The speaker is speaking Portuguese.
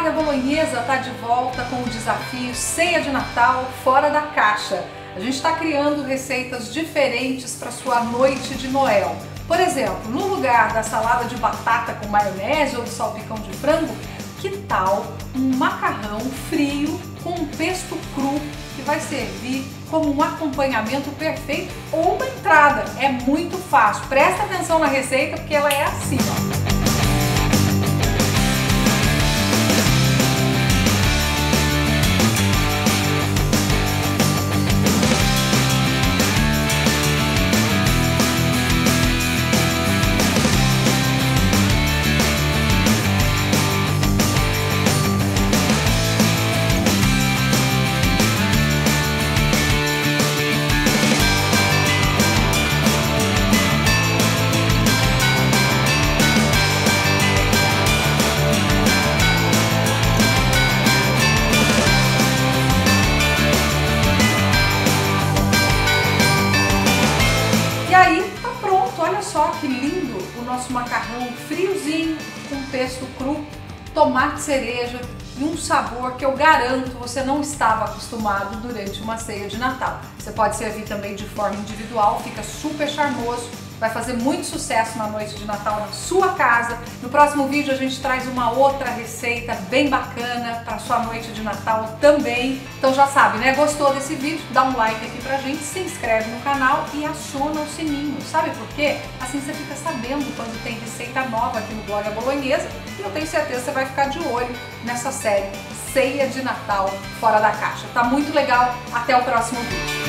Blog A Bolonhesa está de volta com o desafio Ceia de Natal Fora da Caixa. A gente está criando receitas diferentes para sua noite de Noel. Por exemplo, no lugar da salada de batata com maionese ou do salpicão de frango, que tal um macarrão frio com um pesto cru que vai servir como um acompanhamento perfeito ou uma entrada? É muito fácil. Presta atenção na receita porque ela é assim, ó. E aí tá pronto, olha só que lindo o nosso macarrão friozinho com pesto cru, tomate cereja e um sabor que eu garanto você não estava acostumado durante uma ceia de Natal. Você pode servir também de forma individual, fica super charmoso, vai fazer muito sucesso na noite de Natal na sua casa. No próximo vídeo a gente traz uma outra receita bem bacana para sua noite de Natal também. Então já sabe, né? Gostou desse vídeo? Dá um like aqui pra gente, se inscreve no canal e aciona o sininho. Sabe por quê? Assim você fica sabendo quando tem receita nova aqui no Blog A Bolonhesa e eu tenho certeza que você vai ficar de olho nessa série Ceia de Natal Fora da Caixa. Tá muito legal. Até o próximo vídeo.